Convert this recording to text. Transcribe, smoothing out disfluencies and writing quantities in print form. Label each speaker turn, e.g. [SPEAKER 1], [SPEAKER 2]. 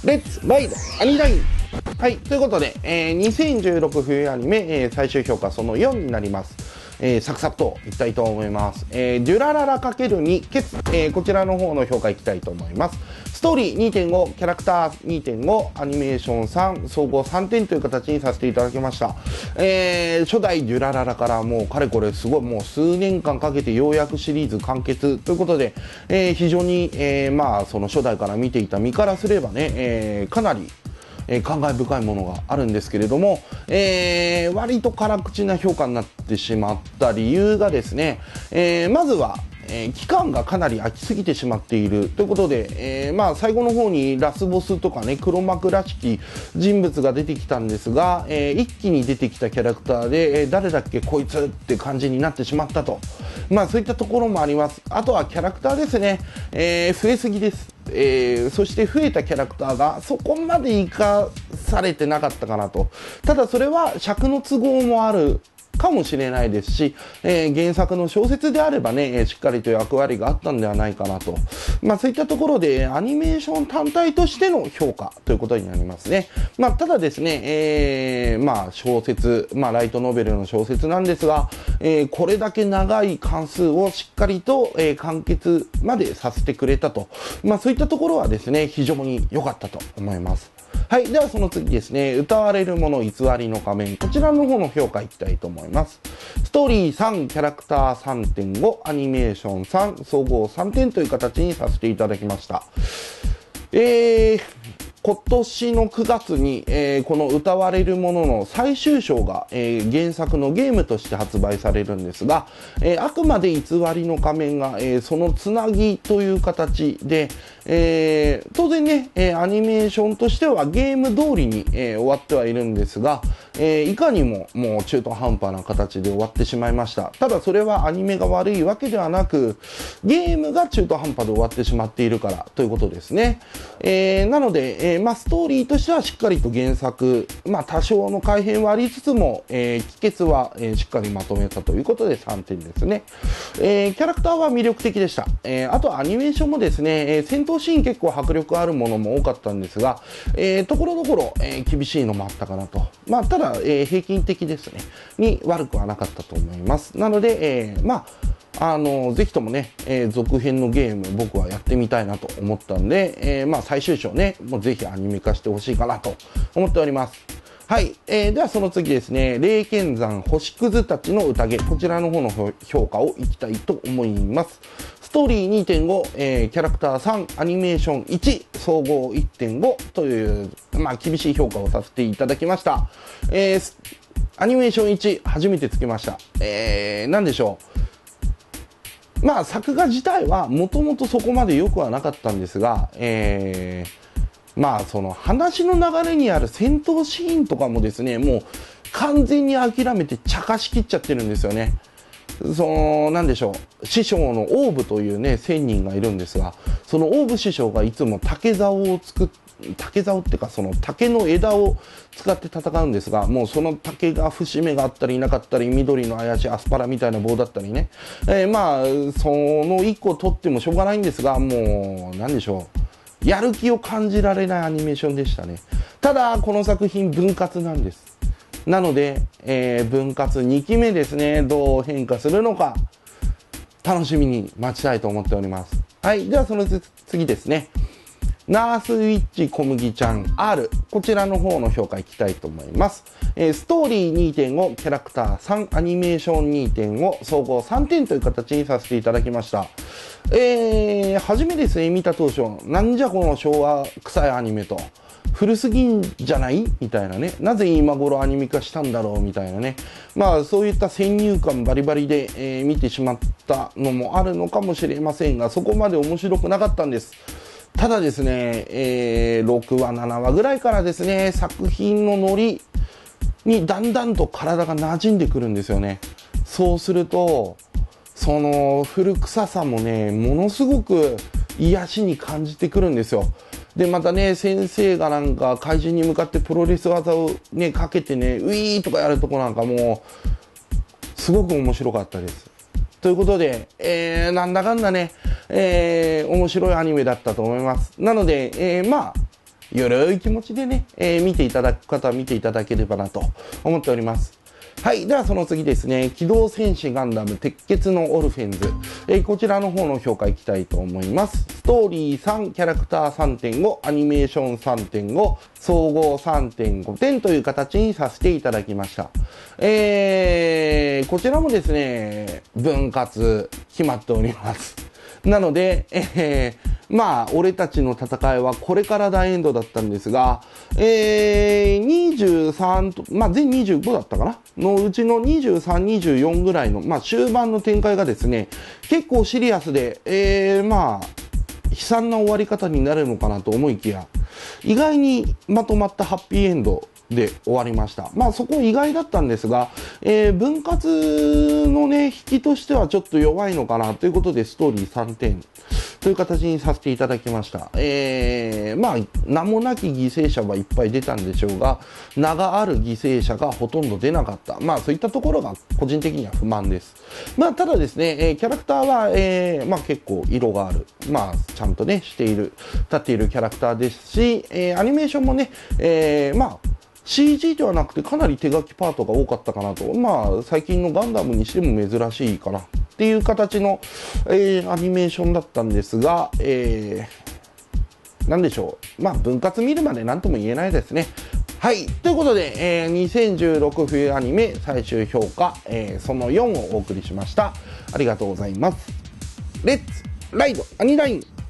[SPEAKER 1] レッツライドアニライン。はい、ということで、2016冬アニメ、最終評価その4になります。サクサクといきたいと思います。デュラララ ×2 ケツ、こちらの方の評価いきたいと思います。ストーリー 2.5、キャラクター 2.5、アニメーション3、総合3点という形にさせていただきました。初代デュラララからもうかれこれすごいもう数年間かけてようやくシリーズ完結ということで、非常に、まあその初代から見ていた身からすればね、かなり感慨深いものがあるんですけれども、割と辛口な評価になってしまった理由がですね、まずは、期間がかなり空きすぎてしまっているということで、まあ最後の方にラスボスとかね、黒幕らしき人物が出てきたんですが、一気に出てきたキャラクターで、誰だっけこいつって感じになってしまったと。まあそういったところもあります。あとはキャラクターですね、増えすぎです。そして増えたキャラクターがそこまで生かされてなかったかなと。ただそれは尺の都合もあるかもしれないですし、原作の小説であればね、しっかりと役割があったんではないかなと。まあそういったところでアニメーション単体としての評価ということになりますね。まあただですね、まあ小説、まあライトノベルの小説なんですが、これだけ長い関数をしっかりと、完結までさせてくれたと。まあそういったところはですね、非常に良かったと思います。はい。ではその次ですね、歌われるもの偽りの仮面。こちらの方の評価いきたいと思います。ストーリー3、キャラクター 3.5、アニメーション3、総合3点という形にさせていただきました。今年の9月に、この歌われるものの最終章が、原作のゲームとして発売されるんですが、あくまで偽りの仮面が、そのつなぎという形で、当然ね、アニメーションとしてはゲーム通りに、終わってはいるんですが、いかにももう中途半端な形で終わってしまいました。ただそれはアニメが悪いわけではなく、ゲームが中途半端で終わってしまっているからということですね。なので、まあ、ストーリーとしてはしっかりと原作、まあ、多少の改変はありつつも、帰結は、しっかりまとめたということで3点ですね。キャラクターは魅力的でした。あとアニメーションもですね、戦闘シーン結構迫力あるものも多かったんですが、ところどころ、厳しいのもあったかなと。まあ、ただ、平均的ですね、に悪くはなかったと思います。なので、まあ、ぜひともね、続編のゲーム僕はやってみたいなと思ったんで、まあ最終章ね、もうぜひアニメ化してほしいかなと思っております。はい。ではその次ですね、霊剣山星屑たちの宴。こちらの方の評価をいきたいと思います。ストーリー 2.5、キャラクター3、アニメーション1、総合 1.5 という、まあ厳しい評価をさせていただきました。アニメーション1、初めてつけました。なんでしょう。まあ作画自体はもともとそこまで良くはなかったんですが、まあその話の流れにある戦闘シーンとかもですね、もう完全に諦めて茶化しきっちゃってるんですよね。なんでしょう、師匠の王部というね、仙人がいるんですが、その王部師匠がいつも竹竿っていうかその竹の枝を使って戦うんですが、もうその竹が節目があったりなかったり、緑の怪しいアスパラみたいな棒だったりね、まあその1個取ってもしょうがないんですが、もうなんでしょう、やる気を感じられないアニメーションでしたね。ただこの作品分割なんです。なので、分割2期目ですね、どう変化するのか楽しみに待ちたいと思っております。はい。ではその次ですね、ナースウィッチ小麦ちゃん R、 こちらの方の評価いきたいと思います。ストーリー 2.5、 キャラクター3、アニメーション 2.5、 総合3点という形にさせていただきました。初めですね、見た当初、なんじゃこの昭和臭いアニメと、古すぎんじゃないみたいなね、なぜ今頃アニメ化したんだろうみたいなね、まあそういった先入観バリバリで、見てしまったのもあるのかもしれませんが、そこまで面白くなかったんです。ただですね、6話7話ぐらいからですね、作品のノリにだんだんと体が馴染んでくるんですよね。そうするとその古臭さもね、ものすごく癒しに感じてくるんですよ。でまたね、先生がなんか怪人に向かってプロレス技をねかけてね、ウィーとかやるとこなんかもうすごく面白かったです。ということで、なんだかんだね、面白いアニメだったと思います。なので、まあゆるい気持ちでね、見ていただく方は見ていただければなと思っております。はい。ではその次ですね、機動戦士ガンダム鉄血のオルフェンズ。こちらの方の評価いきたいと思います。ストーリー3、キャラクター 3.5、アニメーション 3.5、総合 3.5 点という形にさせていただきました。こちらもですね、分割決まっております。なので、まあ、俺たちの戦いはこれから大エンドだったんですが、23と、まあ、全25だったかなのうちの23、24ぐらいの、まあ、終盤の展開がですね、結構シリアスで、まあ、悲惨な終わり方になるのかなと思いきや、意外にまとまったハッピーエンドで終わりました。まあそこ意外だったんですが、分割のね、引きとしてはちょっと弱いのかなということでストーリー3点という形にさせていただきました。まあ名もなき犠牲者はいっぱい出たんでしょうが、名がある犠牲者がほとんど出なかった。まあそういったところが個人的には不満です。まあただですね、キャラクターは、まあ結構色がある。まあちゃんとね、立っているキャラクターですし、アニメーションもね、まあCG ではなくてかなり手書きパートが多かったかなと。まあ、最近のガンダムにしても珍しいかなっていう形の、アニメーションだったんですが、なんでしょう。まあ、分割見るまで何とも言えないですね。はい。ということで、2016冬アニメ最終評価、その4をお送りしました。ありがとうございます。レッツライドアニライン